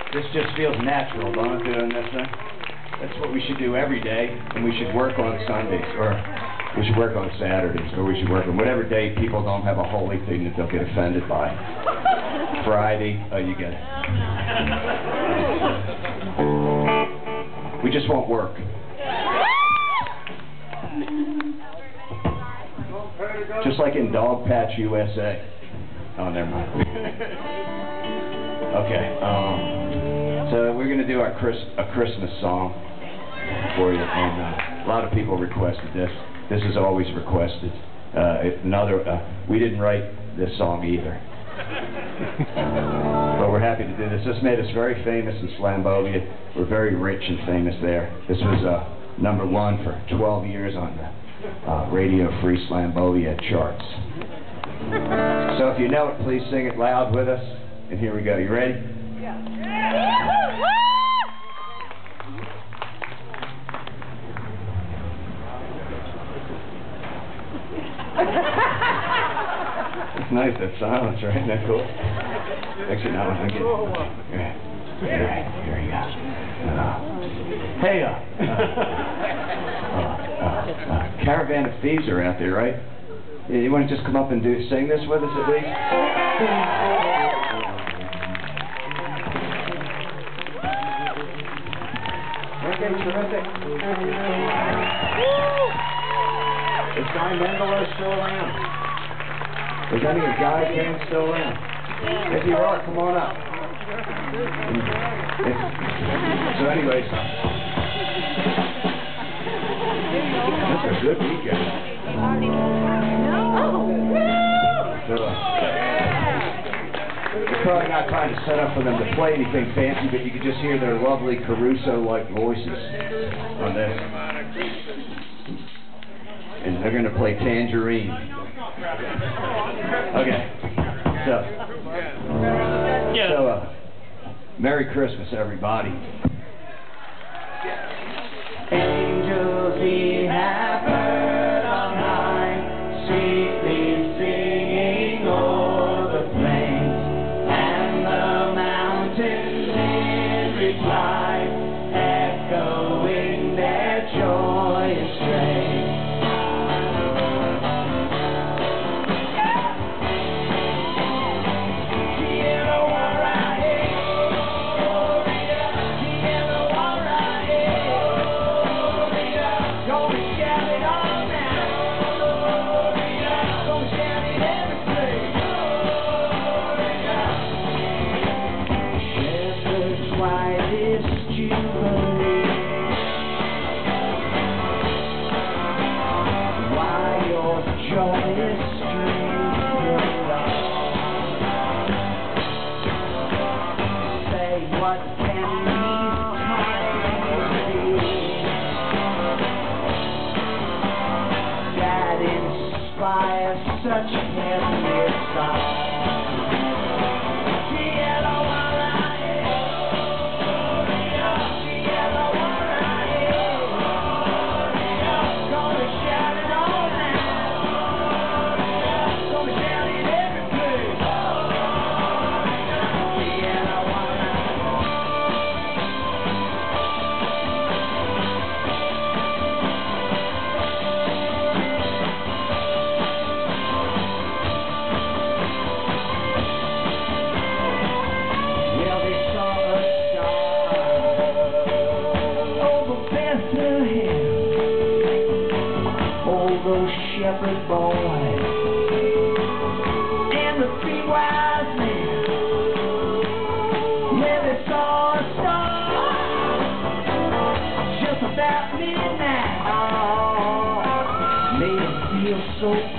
This just feels natural, don't it, doing this thing? That's what we should do every day, and we should work on Sundays, or we should work on Saturdays, or we should work on whatever day people don't have a holy thing that they'll get offended by. Friday, oh, you get it. We just won't work. Just like in Dog Patch USA. Oh, never mind. Okay, so we're going to do a Christmas song for you, and a lot of people requested this. This is always requested. We didn't write this song either. But we're happy to do this. This made us very famous in Slambovian. We're very rich and famous there. This was #1 for 12 years on the Radio Free Slambovia charts. So if you know it, please sing it loud with us. And here we go. You ready? Yeah. It's nice, that silence, right? Isn't that cool? Actually, no, I'm getting... All right, here we go. Hey, Caravan of Thieves are out there, right? You want to just come up and sing this with us at least? Okay, terrific. Is Guy Mendelo still around? Is any of your guys bands still around? If you are, come on up. So anyways, that's a good weekend. So, we're probably not trying to set up for them to play anything fancy, but you can just hear their lovely Caruso-like voices on this. And they're going to play Tangerine. Okay. So Merry Christmas, everybody. Angels we have heard on high, sweetly singing o'er the plains, and the mountains in reply, echoing their joyous strain. Such heavenly song. Those shepherd boys and the three wise men, yeah, they saw a star just about midnight. Made it feel so